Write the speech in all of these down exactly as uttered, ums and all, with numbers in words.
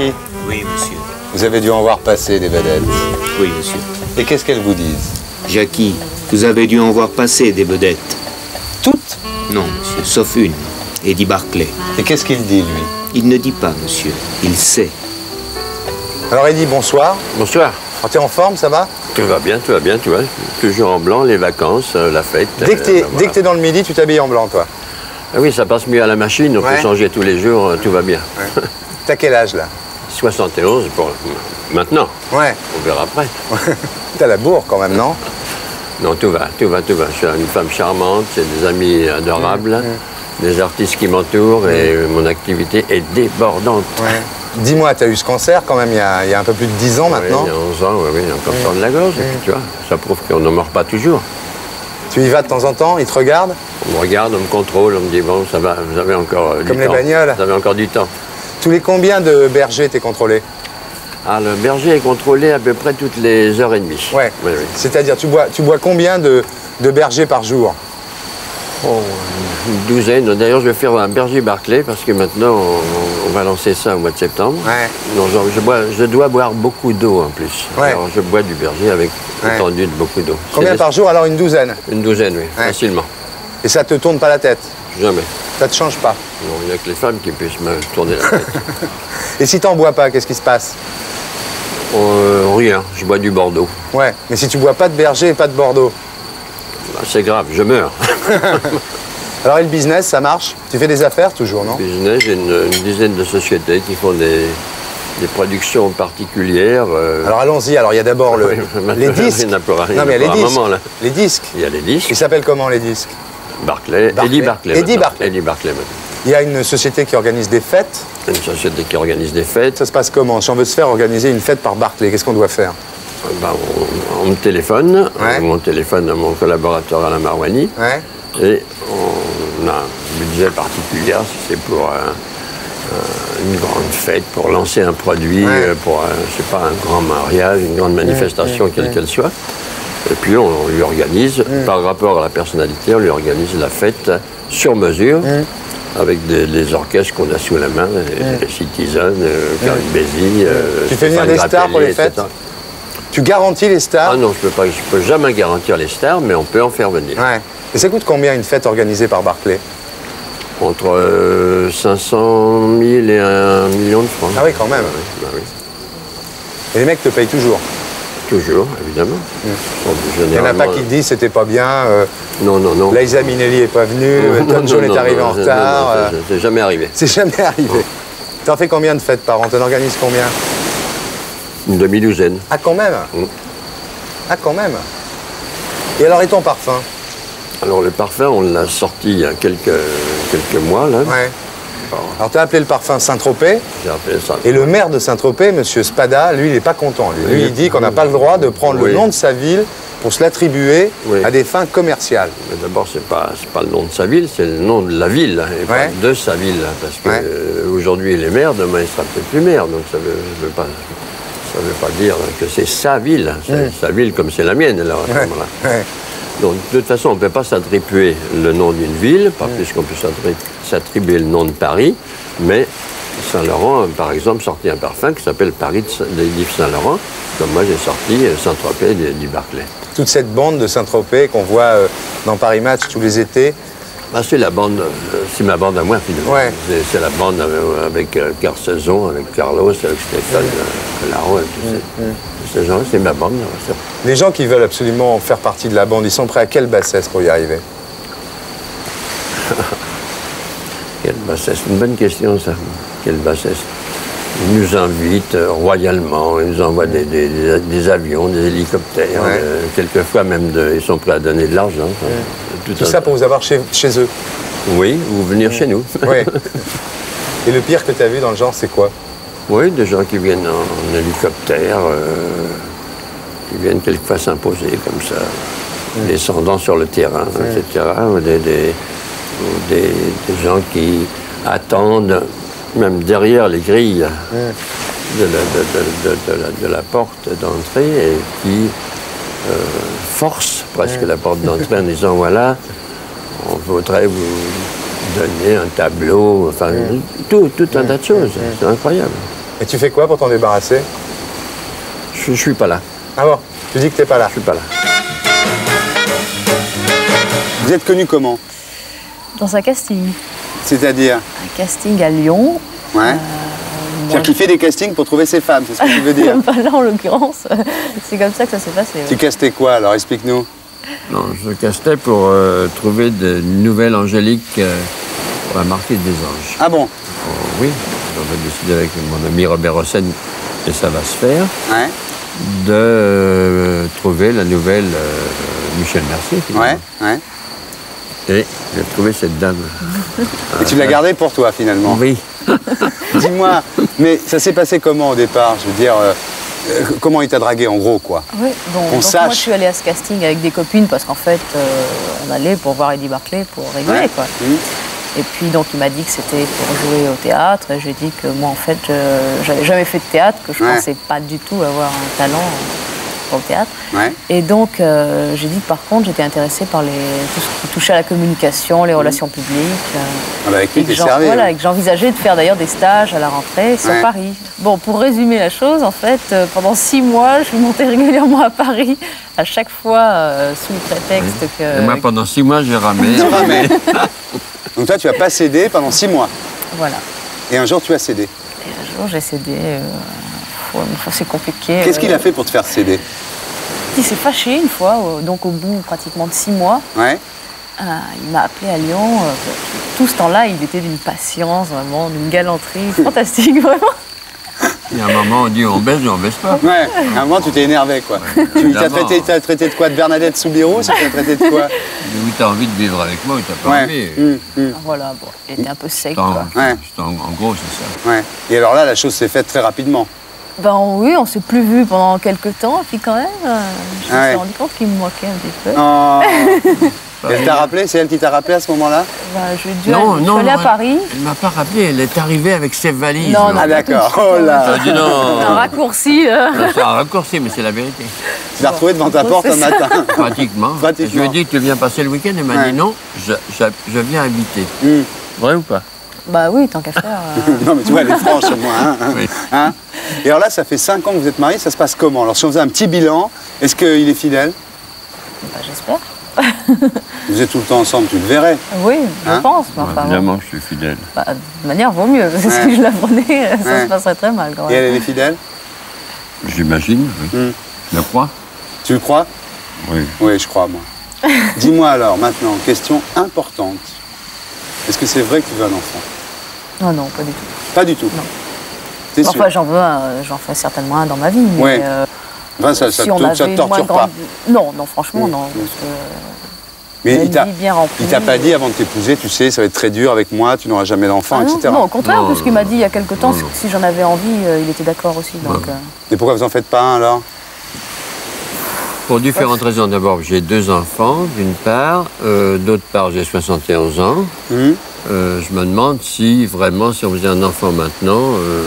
Jackie? Oui, monsieur. Vous avez dû en voir passer des vedettes. Oui, monsieur. Et qu'est-ce qu'elles vous disent? Jackie, vous avez dû en voir passer des vedettes. Toutes? Non, monsieur, sauf une, Eddie Barclay. Et qu'est-ce qu'il dit, lui? Il ne dit pas, monsieur. Il sait. Alors, Eddie, bonsoir. Bonsoir. Oh, t'es en forme, ça va? Tout va bien, tout va bien, tu vois. Toujours en blanc, les vacances, euh, la fête. Dès que t'es euh, voilà. t'es dans le midi, tu t'habilles en blanc, toi? Ah oui, ça passe mieux à la machine, on Ouais. peut changer tous les jours, euh, tout va bien. Ouais. T'as quel âge, là? soixante et onze pour maintenant. Ouais. On verra après. T'as la bourre, quand même, non? Non, tout va, tout va, tout va. Je suis une femme charmante, j'ai des amis adorables, mmh. des artistes qui m'entourent et euh, mon activité est débordante. Ouais. Dis-moi, t'as eu ce cancer, quand même, il y, a, il y a un peu plus de dix ans, maintenant? Oui, il y a onze ans, oui, oui, un cancer de la gorge, et puis, tu vois, ça prouve qu'on ne meurt pas toujours. Tu y vas de temps en temps? Ils te regardent? On me regarde, on me contrôle, on me dit, bon, ça va, vous avez encore euh, du Comme les temps. bagnoles? Vous avez encore du temps. Tous les combien de bergers t'es contrôlé? Ah, le berger est contrôlé à peu près toutes les heures et demie. Ouais. Oui, oui. C'est-à-dire, tu bois, tu bois combien de, de bergers par jour? Oh, une douzaine. D'ailleurs, je vais faire un berger Barclay parce que maintenant, on, on va lancer ça au mois de septembre. Ouais. Donc, je, je bois, je dois boire beaucoup d'eau en plus. Ouais. Alors, je bois du berger avec Ouais. étendu de beaucoup d'eau. Combien C'est par jour? Alors, une douzaine. Une douzaine, oui, Ouais. facilement. Et ça te tourne pas la tête? Jamais. Ça te change pas? Non, il n'y a que les femmes qui puissent me tourner la tête. Et si t'en bois pas, qu'est-ce qui se passe? Euh, rien, je bois du Bordeaux. Ouais, mais si tu bois pas de berger et pas de Bordeaux? Bah, c'est grave, je meurs. Alors, et le business, ça marche? Tu fais des affaires toujours, non? Business, j'ai une, une dizaine de sociétés qui font des, des productions particulières. euh, Alors, allons-y. Alors, il y a d'abord le, Oui, les disques. il y en a pour- il y Non, en a mais pour les un disques. moment, là. Les disques. Il y a les disques. Ils s'appellent comment, les disques? Barclay, Barclay. Eddie Barclay. Eddie maintenant. Barclay. Eddie Barclay maintenant. Il y a une société qui organise des fêtes. Une société qui organise des fêtes. Ça se passe comment? Si on veut se faire organiser une fête par Barclay, qu'est-ce qu'on doit faire? Ben, on, on me téléphone, Ouais. on téléphone à mon collaborateur Alain Marouani, Ouais. et on a un budget particulier, si c'est pour un- un- une grande fête, pour lancer un produit, Ouais. euh, pour, un, je sais pas, un grand mariage, une grande manifestation, ouais, quelle ouais. qu'elle soit. Et puis on, on lui organise, par rapport à la personnalité, on lui organise la fête sur mesure, avec des, les orchestres qu'on a sous la main, les, les Citizen, euh, Karine Bézy, euh, Tu fais venir Stéphane des stars pour les Grappelli, fêtes? et cetera. Tu garantis les stars? Ah non, je peux pas, je peux jamais garantir les stars, mais on peut en faire venir. Ouais. Et ça coûte combien une fête organisée par Barclay? Entre euh, cinq cent mille et un million de francs. Ah oui, quand même. Ah oui, bah oui. Et les mecs te payent toujours? Toujours, évidemment. Il n'y en a pas qui te disent c'était pas bien, euh, Non, non, non. Liza Minnelli est pas venue, Non, Elton non, John non, est arrivé non, en non, retard. non, euh, non, c'est jamais arrivé. C'est jamais arrivé. T'en fais combien de fêtes par an? T'en organises combien? Une demi-douzaine. Ah, quand même? Mm. Ah, quand même. Et alors, et ton parfum? Alors, le parfum, on l'a sorti il y a quelques, quelques mois, là. Ouais. Bon, Alors, t'as appelé le parfum Saint-Tropez, j'ai appelé ça. et le maire de Saint-Tropez, M. Spada, lui, il n'est pas content. Lui, Lui, il dit qu'on n'a pas le droit de prendre le Oui. nom de sa ville pour se l'attribuer Oui. à des fins commerciales. Mais d'abord, c'est pas, c'est pas le nom de sa ville, c'est le nom de la ville, hein, et Ouais. pas de sa ville. hein, Parce que Ouais. euh, aujourd'hui, il est maire, demain, il sera peut-être plus maire. Donc, ça veut, veut pas, ça veut pas dire que c'est sa ville. C'est sa ville comme c'est la mienne, alors, à ce Ouais. moment-là. Ouais. Donc, de toute façon, on ne peut pas s'attribuer le nom d'une ville, pas plus qu'on peut s'attri- s'attribuer le nom de Paris, mais Saint-Laurent, par exemple, sorti un parfum qui s'appelle Paris de Saint- d'Yves Saint-Laurent, comme moi j'ai sorti euh, Saint-Tropez du du Barclay. Toute cette bande de Saint-Tropez qu'on voit euh, dans Paris Match tous les étés. Bah, c'est la bande, euh, c'est ma bande à moi finalement. Ouais. C'est, c'est la bande euh, avec euh, Carsezon, avec Carlos, avec Stéphane euh, Larron et tous ces, tous ces gens-là, c'est ma bande. là, c'est- Les gens qui veulent absolument faire partie de la bande, ils sont prêts à quelle bassesse pour y arriver? Quelle bassesse, une bonne question ça. Quelle bassesse. Ils nous invitent euh, royalement, ils nous envoient des, des- des- des avions, des hélicoptères, Ouais. euh, quelquefois même de- ils sont prêts à donner de l'argent. quoi. Tout un- ça pour vous avoir chez, chez eux. Oui, ou venir chez nous. Oui. Et le pire que tu as vu dans le genre, c'est quoi? Oui, des gens qui viennent en, en hélicoptère, euh, qui viennent quelquefois s'imposer comme ça, descendant sur le terrain, et cetera. Ou des, des, ou des, des gens qui attendent, même derrière les grilles de, la, de, de- de- de la, de la porte d'entrée, et qui euh, forcent presque la porte d'entrée en disant voilà, on voudrait vous donner un tableau, enfin, tout, tout un tas de choses. C'est incroyable. Et tu fais quoi pour t'en débarrasser? Je ne suis pas là. Ah bon? Tu dis que t'es pas là? Je suis pas là. Vous êtes connu comment? Dans un casting. C'est-à-dire? Un casting à Lyon. Ouais. Euh, C'est-à-dire qu'il fait des castings pour trouver ses femmes, c'est ce que tu veux dire? Bah là, en l'occurrence, c'est comme ça que ça s'est passé. Tu Ouais. castais quoi alors? Explique-nous. Non, je castais pour euh, trouver de nouvelles Angélique euh, pour la Marquise des Anges. Ah bon? Oh, oui, j'avais décidé avec mon ami Robert Hossein, et ça va se faire, Ouais. de euh, trouver la nouvelle euh, Michel Mercier. finalement. Ouais, ouais. Et j'ai trouvé cette dame. Et tu l'as gardée pour toi finalement? Oui. Dis-moi, mais ça s'est passé comment au départ? Je veux dire, euh, euh, comment il t'a dragué en gros quoi? Oui, bon, Qu'on donc sache. moi je suis allée à ce casting avec des copines parce qu'en fait euh, on allait pour voir Eddie Barclay pour rigoler Ouais. quoi. Mmh. Et puis donc il m'a dit que c'était pour jouer au théâtre et j'ai dit que moi en fait je- j'avais jamais fait de théâtre, que je Ouais. pensais pas du tout avoir un talent euh, pour le théâtre. Ouais. Et donc euh, j'ai dit que par contre j'étais intéressée par les, tout ce qui touchait à la communication, les relations publiques. euh, Ah bah avec lui et que t'es j'en- servi. voilà, hein. et que j'envisageais de faire d'ailleurs des stages à la rentrée sur Ouais. Paris. Bon, pour résumer la chose, en fait, euh, pendant six mois, je montais régulièrement à Paris, à chaque fois euh, sous le prétexte que... Et moi, pendant six mois, j'ai ramé. Tu ramais. Donc toi tu as pas cédé pendant six mois. Voilà. Et un jour tu as cédé. Et un jour, j'ai cédé. euh, ouais, mais enfin, c'est compliqué. Qu'est-ce qu'il euh, a fait pour te faire céder? Il s'est fâché une fois, euh, donc au bout pratiquement de six mois. Ouais. Euh, il m'a appelé à Lyon. euh, tout ce temps-là, il était d'une patience, vraiment, d'une galanterie fantastique, vraiment. Il y a un moment, on dit on baisse ou on baisse pas. Ouais. À un moment tu t'es énervé quoi. Tu t'as évidemment. traité, t'as traité de quoi? De Bernadette Soubirous? Tu t'as traité de quoi? Oui, t'as envie de vivre avec moi ou t'as pas Ouais. envie. Hum, hum. Voilà, bon, il était un peu sec, C'est en, quoi. Ouais. c'est en- en gros, c'est ça. Ouais. Et alors là la chose s'est faite très rapidement. Ben oui, on s'est plus vus pendant quelques temps, et puis quand même, euh, je me Ah suis ouais. rendu compte qu'il me moquait un petit peu. Oh. Elle t'a rappelé? C'est elle qui t'a rappelé à ce moment-là? Ben, je lui ai dit, Non, je suis non, allée à non, Paris. Elle m'a pas rappelé, elle est arrivée avec ses valises. Non, là. non. Ah d'accord. tout de Oh suite, là. J'ai dit non. Un raccourci. euh. C'est un raccourci, mais c'est la vérité. Tu l'as retrouvé devant ta Ouais, porte c'est un ça. matin. Pratiquement. Pratiquement. Je lui ai dit, tu viens passer le week-end? Elle m'a Ouais. dit non, je, je, je viens habiter. Hum. Vrai ou pas? Bah oui, tant qu'à faire. euh, Non mais tu vois, elle est franche au moins. Hein, hein. Oui. Hein. Et alors là, ça fait cinq ans que vous êtes mariés, ça se passe comment? Alors si on faisait un petit bilan, est-ce qu'il est fidèle? bah, j'espère. Vous êtes tout le temps ensemble, tu le verrais. Oui, je Hein pense. Mais enfin, bon, Évidemment, je suis fidèle. bah, de toute manière, vaut mieux. Parce que Ouais. si je la prenais, ça Ouais. se passerait très mal quand Et elle, même. elle est fidèle? J'imagine, oui. Hum. Je le crois? Tu le crois? Oui. Oui, je crois, moi. Dis-moi alors, maintenant, question importante. Est-ce que c'est vrai que tu veux un enfant? Non, non, pas du tout. Pas du tout. Non. T'es sûr? Enfin, j'en veux un, j'en ferai certainement un dans ma vie. Mais, Ouais. euh, Enfin, ça, ça, si te- on ça avait te une torture moins pas. grande- Non, non, franchement, Mmh. non. Parce que Mais une il t'a, vie bien remplie. il t'a pas dit avant de t'épouser, tu sais, ça va être très dur avec moi, tu n'auras jamais d'enfant, Ah non, et cetera. non, au contraire, Non, parce qu'il m'a dit il y a quelque temps, non, non. si j'en avais envie, euh, il était d'accord aussi. Donc, euh, Et pourquoi vous en faites pas un alors? Pour différentes raisons. D'abord, j'ai deux enfants, d'une part. Euh, D'autre part, j'ai soixante et onze ans. Hum. Euh, je me demande si vraiment, si on faisait un enfant maintenant, euh,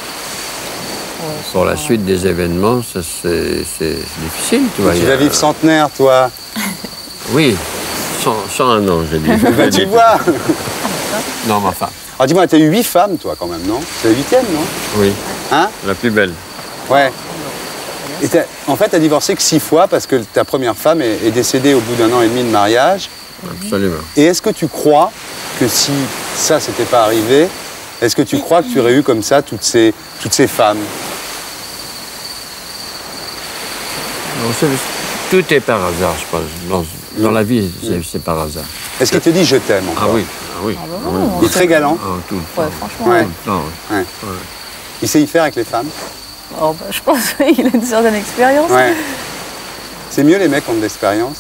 ouais, pour la c'est- suite des événements, ça c'est c'est difficile, tu vois. Tu il y vas a- vivre centenaire, toi. Oui, cent, cent un ans, j'ai dit. Bah, tu vois. Non, mais enfin, Alors dis-moi, t'as eu huit femmes, toi, quand même, non? C'est la huitième, non? oui, Hein? la plus belle. Ouais. Et t'as- en fait, t'as divorcé que six fois parce que ta première femme est, est décédée au bout d'un an et demi de mariage. Absolument. Et est-ce que tu crois que si ça s'était pas arrivé, est-ce que tu crois que tu aurais eu comme ça toutes ces, toutes ces femmes? Non, c'est- tout est par hasard, je pense. Dans, dans la vie, c'est c'est par hasard. Est-ce qu'il te dit je t'aime Ah encore? oui, ah oui. Ah bah ah non, oui. Il est très galant. Ah, tout le Ouais, temps. franchement. Ouais. Tout le temps, oui. Ouais. Il sait y faire avec les femmes? Oh, bah, je pense qu'il a une certaine expérience. Ouais. C'est mieux les mecs qui ont de l'expérience?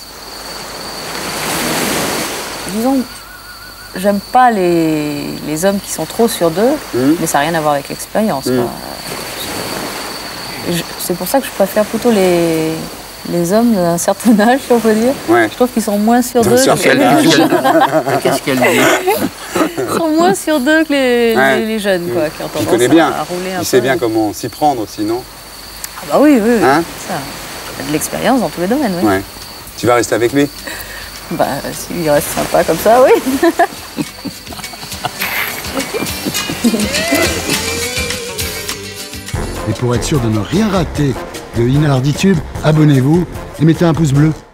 Disons, j'aime pas les, les hommes qui sont trop sur d'eux, Mhm. mais ça n'a rien à voir avec l'expérience. Mhm. quoi. Et je- C'est pour ça que je préfère plutôt les, les hommes d'un certain âge, si on peut dire. Ouais. Je trouve qu'ils sont moins sur D'un d'eux. certain que les- âge. Qu'est-ce qu'elle dit? Ils sont moins sur d'eux que les, Ouais. les- les jeunes, quoi, qui ont Il tendance connaît à- bien. à, rouler un Il sait peu. bien comment s'y prendre aussi, non? Ah bah oui, oui, oui. Hein ça. Il a de l'expérience dans tous les domaines, oui. Ouais. Tu vas rester avec lui? Bah, s'il reste sympa comme ça, oui. Et pour être sûr de ne rien rater de Inarditube, abonnez-vous et mettez un pouce bleu.